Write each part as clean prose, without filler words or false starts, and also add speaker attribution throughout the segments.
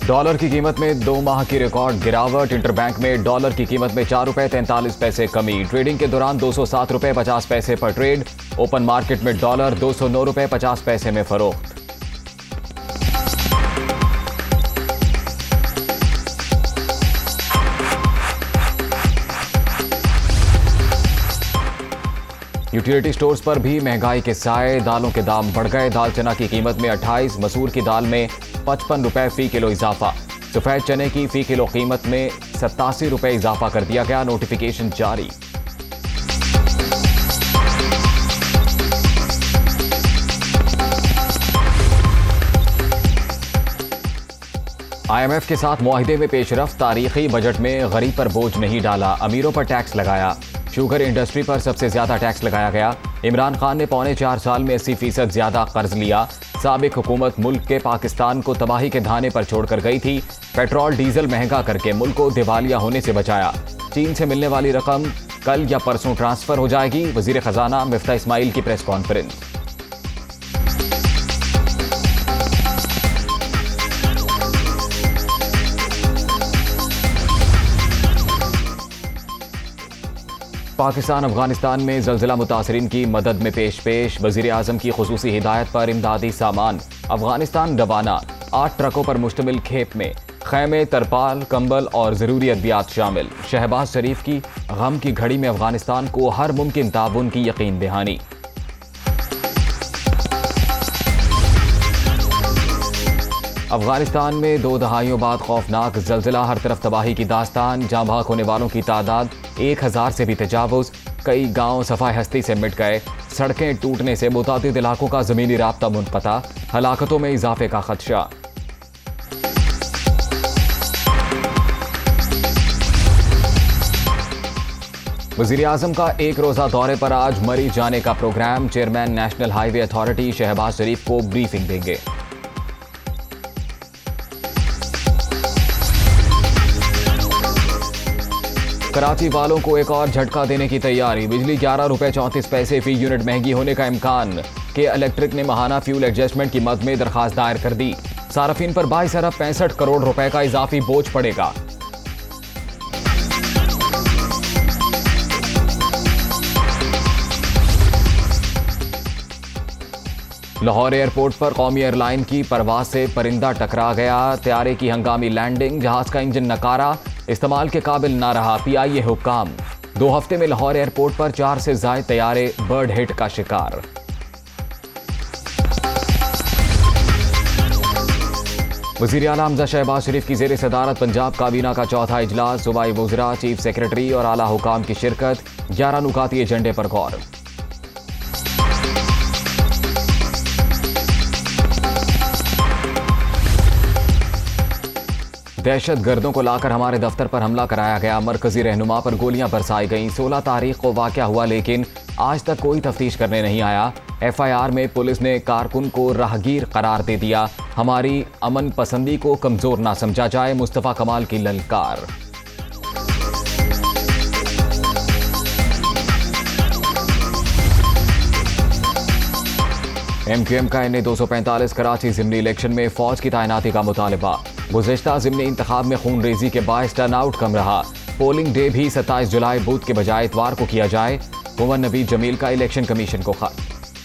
Speaker 1: Dollar की कीमत में 2 माह की रिकॉर्ड गिरावट। इंटरबैंक में डॉलर की कीमत में ₹4.43 कमी। ट्रेडिंग के दौरान ₹207.50 पर ट्रेड। ओपन मार्केट में डॉलर ₹209.50 में फरोख्त। यूटिलिटी स्टोर्स पर भी महंगाई के साए। दालों के दाम बढ़ गए। दाल चना की कीमत में 28, मसूर की दाल में ₹55 फी किलो इजाफा। सफेद चने की फी किलो कीमत में ₹87 इजाफा कर दिया गया। नोटिफिकेशन जारी। IMF के साथ मुआहिदे में पेशरफ्त। तारीखी बजट में गरीब पर बोझ नहीं डाला। अमीरों पर टैक्स लगाया। शुगर इंडस्ट्री पर सबसे ज्यादा टैक्स लगाया गया। इमरान खान ने पौने 4 साल में 80% ज्यादा कर्ज लिया। साबिक हुकूमत मुल्क के पाकिस्तान को तबाही के धाने पर छोड़कर गई थी। पेट्रोल डीजल महंगा करके मुल्क को दिवालिया होने से बचाया। चीन से मिलने वाली रकम कल या परसों ट्रांसफर हो जाएगी। वजीर खजाना मिफ्ता इस्माइल की प्रेस कॉन्फ्रेंस। पाकिस्तान अफगानिस्तान में ज़लज़ला मुतासरीन की मदद में पेश। वज़ीर आज़म की खुसूसी हिदायत पर इमदादी सामान अफगानिस्तान रवाना। 8 ट्रकों पर मुश्तमिल खेप में खैमे, तरपाल, कंबल और ज़रूरी अद्वियात शामिल। शहबाज शरीफ की गम की घड़ी में अफगानिस्तान को हर मुमकिन ताउन की यकीन दहानी। अफगानिस्तान में 2 दहाइयों बाद खौफनाक ज़लज़ला। हर तरफ तबाही की दास्तान। जाँ भाग होने वालों की तादाद 1000 से भी तजावुज़। कई गांव सफाई हस्ती से मिट गए। सड़कें टूटने से मुतादिद इलाकों का ज़मीनी राब्ता मुनक़ता। हलाकतों में इजाफे का खदशा। वज़ीर आज़म का 1 रोज़ा दौरे पर आज मरी जाने का program. Chairman national highway authority Shahbaz Sharif को ब्रीफिंग देंगे। कराची वालों को एक और झटका देने की तैयारी। बिजली ₹11.34 फी यूनिट महंगी होने का इम्कान। के इलेक्ट्रिक ने माहाना फ्यूल एडजस्टमेंट की मद में दरखास्त दायर कर दी। सार्फिन पर 22 अरब 65 करोड़ रुपए का इजाफी बोझ पड़ेगा। लाहौर एयरपोर्ट पर कौमी एयरलाइन की परवाज से परिंदा टकरा गया। तैयारे की हंगामी लैंडिंग। जहाज का इंजन नकारा, इस्तेमाल के काबिल ना रहा। PIA हुक्काम। 2 हफ्ते में लाहौर एयरपोर्ट पर 4 से ज्यादा तैयारे बर्ड हिट का शिकार। वज़ीर आला हमज़ा शहबाज शरीफ की ज़ेर सदारत पंजाब काबीना का चौथा इजलास। सूबाई वज़रा, चीफ सेक्रेटरी और आला हुकाम की शिरकत। 11 नुकाती एजेंडे पर गौर। दहशत गर्दों को लाकर हमारे दफ्तर पर हमला कराया गया। मरकजी रहनुमा पर गोलियां बरसाई गईं। 16 तारीख को वाक़या हुआ, लेकिन आज तक कोई तफ्तीश करने नहीं आया। FIR में पुलिस ने कारकुन को राहगीर करार दे दिया। हमारी अमन पसंदी को कमजोर ना समझा जाए। मुस्तफ़ा कमाल की ललकार। MQM का NA 245 कराची ज़िमनी इलेक्शन में फौज की तैनाती का मुतालबा। गुज़िश्ता ज़िमनी इंतखाब में खून रेजी के बायस टर्नआउट कम रहा। पोलिंग डे भी 27 जुलाई बुध के बजाय इतवार को किया जाए। कुंवर नवीद जमील का इलेक्शन कमीशन को खत।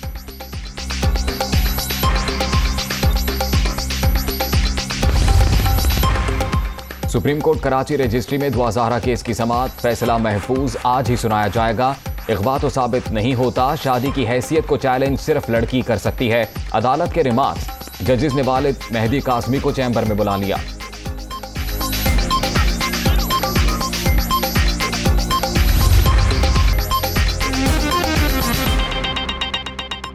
Speaker 1: सुप्रीम कोर्ट कराची रजिस्ट्री में दुआ ज़हरा केस की समाअत। फैसला महफूज आज ही सुनाया जाएगा। इग़वा तो साबित नहीं होता। शादी की हैसियत को चैलेंज सिर्फ लड़की कर सकती है। अदालत के रिमार्क्स। जजेस ने वालिद मेहदी कासमी को चैम्बर में बुला लिया।